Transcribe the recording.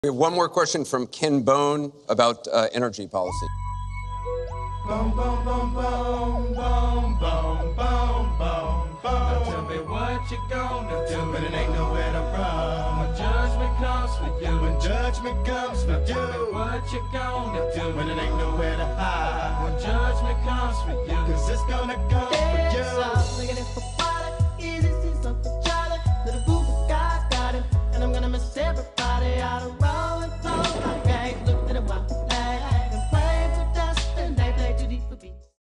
We have one more question from Ken Bone about energy policy. Boom, boom, boom, boom, boom, boom, boom, boom, boom. Now tell me what you gonna do when it ain't nowhere to run. When judgment comes for you. When judgment comes for you. Tell me what you gonna do when it ain't nowhere to hide. When judgment comes for you. 'Cause it's gonna come.